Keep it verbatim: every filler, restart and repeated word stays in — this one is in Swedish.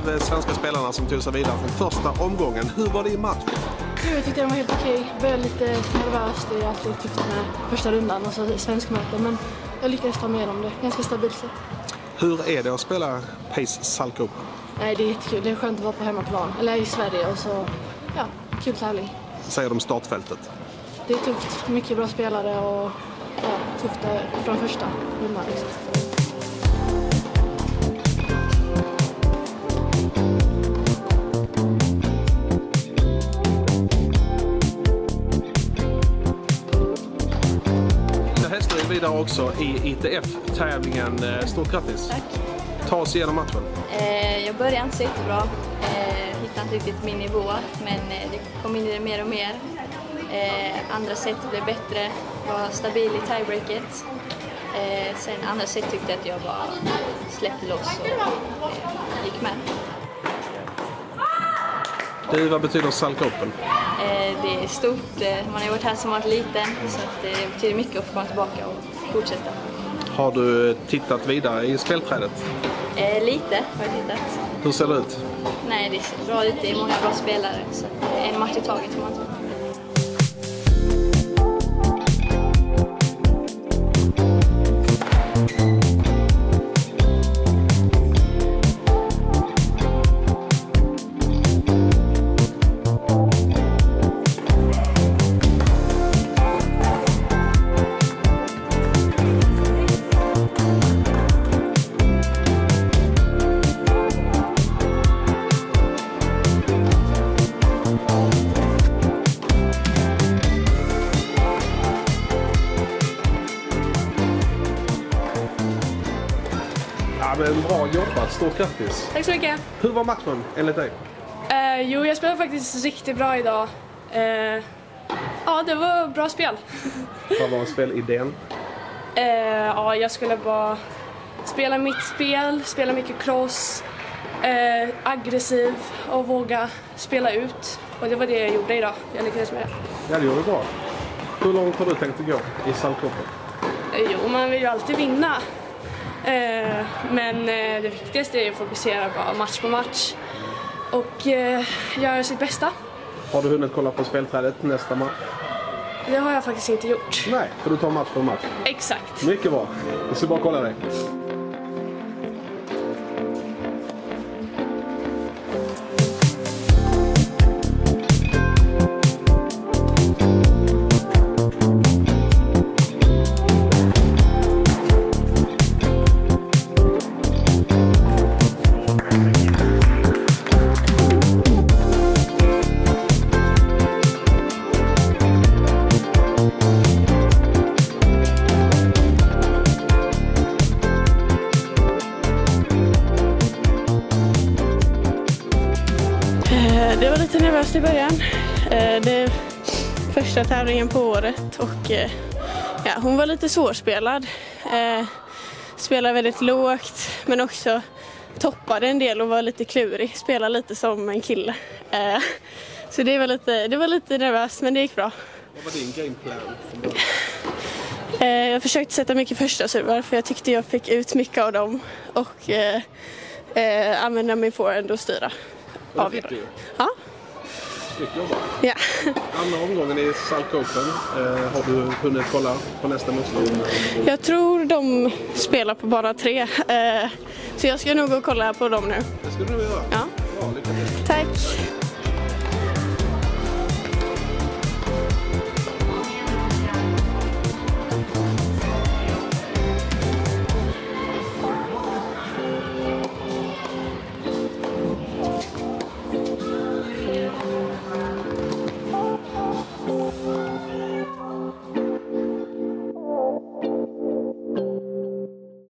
av svenska spelarna som tog sig vidare från första omgången. Hur var det i matchen? Jag tyckte den var helt okej. Jag började lite nervös, det är alltid tufft med första rundan och så svensk möte, men jag lyckades ta med om det ganska stabilt sätt. Hur är det att spela Pace Salk Open? Nej, det är jättekul. Det är skönt att vara på hemmaplan, eller i Sverige, och så, ja, kul tävling. Säger de startfältet? Det är tufft, mycket bra spelare och ja, tufft från första rundan liksom. Vidare också i I T F-tävlingen. Stort grattis! Tack! Ta oss igenom matchen. Eh, jag började inte så jättebra. Eh, hittade inte riktigt min nivå, men eh, det kom in i det mer och mer. Eh, andra set blev bättre, var stabil i tiebreaket. Eh, sen andra set tyckte jag att jag bara släppte loss och eh, gick med. Du, vad betyder Salk Open? Eh, det är stort. Eh, man har varit här som varit liten, så att, eh, det betyder mycket att få komma tillbaka och fortsätta. Har du tittat vidare i spelträdet? Eh, lite har jag tittat. Hur ser det ut? Nej, det ser bra ut. Det är många bra spelare, så att, eh, en match i taget får man ta. Ja, men bra jobbat, stort grattis! Tack så mycket! Hur var matchen enligt dig? Eh, jo, jag spelade faktiskt riktigt bra idag. Eh, ja, det var bra spel. Vad var spelidén? Eh, ja, jag skulle bara spela mitt spel, spela mycket cross, eh, aggressiv och våga spela ut. Och det var det jag gjorde idag. Jag lyckades med det. Ja, det gjorde bra. Hur långt har du tänkt att gå i Salk Open? Eh, jo, man vill ju alltid vinna. Eh, men eh, det viktigaste är att fokusera bara match på match och eh, göra sitt bästa. Har du hunnit kolla på spelträdet nästa match? Det har jag faktiskt inte gjort. Nej, för du tar match på match. Exakt. Mycket bra. Jag ska bara kolla dig. Det var lite nervöst i början. Det är första tävlingen på året och ja, hon var lite svårspelad. Spelade väldigt lågt men också toppade en del och var lite klurig. Spelade lite som en kille. Så det var lite, det var lite nervöst, men det gick bra. Vad var din gameplan? Jag försökte sätta mycket första servar för jag tyckte jag fick ut mycket av dem och eh, eh, använda min forehand och styra. Vad fick du? Ja. Mycket jobbat. Ja. Andra omgången i Salk Open. Eh, har du hunnit kolla på nästa motstånd? Jag tror de spelar på bara tre. Eh, så jag ska nog gå och kolla på dem nu. Det ska du nog göra. Ja. Bra, lycka till. Tack.